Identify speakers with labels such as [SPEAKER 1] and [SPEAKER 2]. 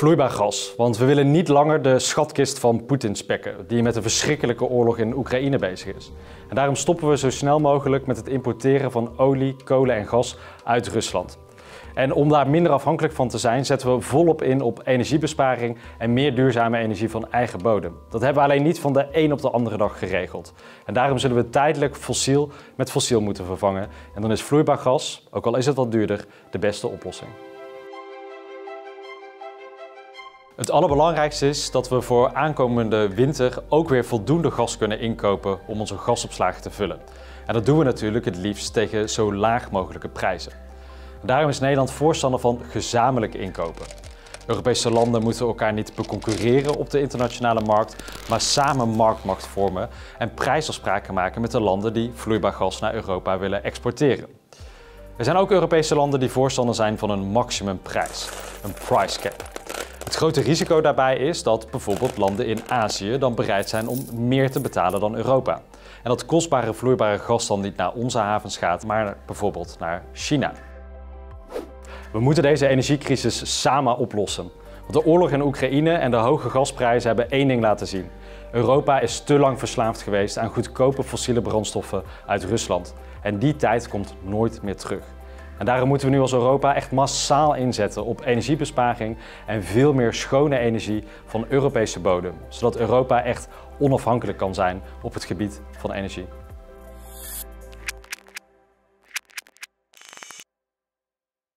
[SPEAKER 1] Vloeibaar gas, want we willen niet langer de schatkist van Poetin spekken, die met een verschrikkelijke oorlog in Oekraïne bezig is. En daarom stoppen we zo snel mogelijk met het importeren van olie, kolen en gas uit Rusland. En om daar minder afhankelijk van te zijn, zetten we volop in op energiebesparing en meer duurzame energie van eigen bodem. Dat hebben we alleen niet van de een op de andere dag geregeld. En daarom zullen we tijdelijk fossiel met fossiel moeten vervangen. En dan is vloeibaar gas, ook al is het wat duurder, de beste oplossing. Het allerbelangrijkste is dat we voor aankomende winter ook weer voldoende gas kunnen inkopen om onze gasopslagen te vullen. En dat doen we natuurlijk het liefst tegen zo laag mogelijke prijzen. Daarom is Nederland voorstander van gezamenlijk inkopen. Europese landen moeten elkaar niet beconcurreren op de internationale markt, maar samen marktmacht vormen en prijsafspraken maken met de landen die vloeibaar gas naar Europa willen exporteren. Er zijn ook Europese landen die voorstander zijn van een maximumprijs, een price cap. Het grote risico daarbij is dat bijvoorbeeld landen in Azië dan bereid zijn om meer te betalen dan Europa. En dat kostbare vloeibare gas dan niet naar onze havens gaat, maar bijvoorbeeld naar China. We moeten deze energiecrisis samen oplossen. Want de oorlog in Oekraïne en de hoge gasprijzen hebben één ding laten zien. Europa is te lang verslaafd geweest aan goedkope fossiele brandstoffen uit Rusland. En die tijd komt nooit meer terug. En daarom moeten we nu als Europa echt massaal inzetten op energiebesparing en veel meer schone energie van Europese bodem. Zodat Europa echt onafhankelijk kan zijn op het gebied van energie.